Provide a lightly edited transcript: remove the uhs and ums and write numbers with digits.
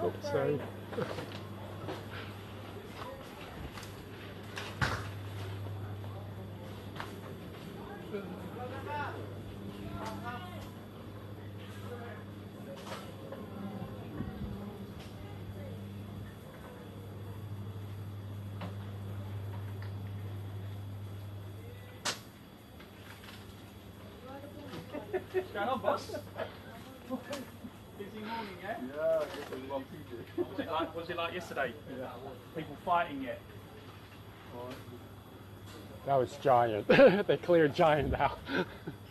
So. What's going on, boss? Busy morning, yeah? Yeah, I guess there's one PJ. Was it like yesterday? Yeah. People fighting yet? That was Giant. They cleared Giant out.